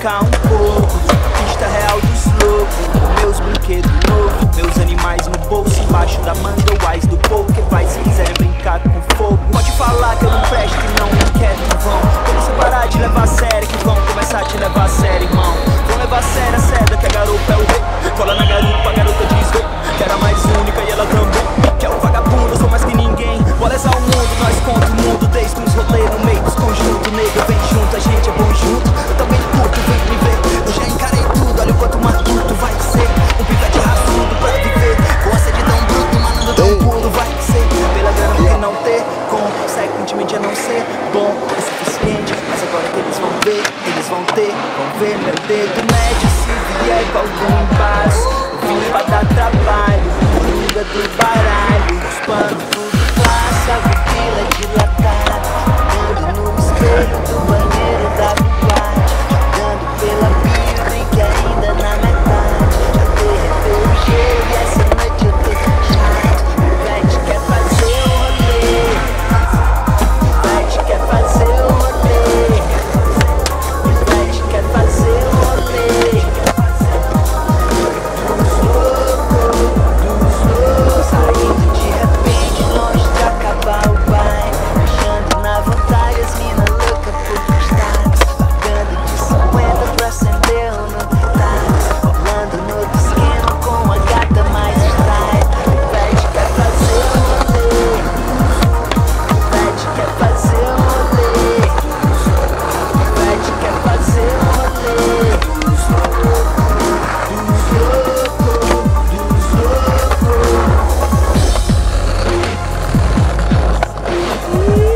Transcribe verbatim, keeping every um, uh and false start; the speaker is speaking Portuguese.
brincar um pouco. Pista real dos loucos, meus brinquedos novos, meus animais no bolso, embaixo da manga, o ás do poker. Vai se quiserem brincar com fogo, pode falar que eu não presto, que não, não quero, não vão. Quando você parar de levar a sério, que vão começar a te levar a sério, irmão. Vão levar a sério a seda, que a garupa é o rei. Cola na garupa, a garota diz oh, que era mais única e ela também. Que é um vagabundo, eu sou mais que ninguém. Vou lesar o mundo, nós contra o mundo. Desde uns rolês no meio dos conjuntos. Nego, vem junto, a gente é bom junto. Eu também curto, vem me ver. Eu já encarei tudo, olha o quanto matuto vai ser. Um pivete raçudo pra viver. Com a sede tão bruto, manando tão puro vai ser. Pela grana que não ter, consequentemente a não ser bom o suficiente. Mas agora que eles vão ver, eles vão ter. Vão ver meu dedo médio se vier com algum embaraço. Eu vim pra dar trabalho, liga do baralho. Os panos tudo classe, a pupila dilatada. Dando no espelho do banheiro da boate. Dando pela building que ainda na metade. Já derreteu o gelo e essa noite eu tô chato. O Vete quer fazer o rolê. O Vete quer fazer o rolê. O Vete quer fazer o rolê. Dos loucos, dos loucos, saindo de repente longe de acabar o baile. Achando na vontade as mina louca por destaques. Pagando de cinquenta pra acender um no táxi. Rolando no outro esquema com a gata mais style. O Vete quer fazer o rolê. O Vete quer fazer o rolê. O Vete quer fazer o rolê. Dos loucos, dos loucos, dos loucos.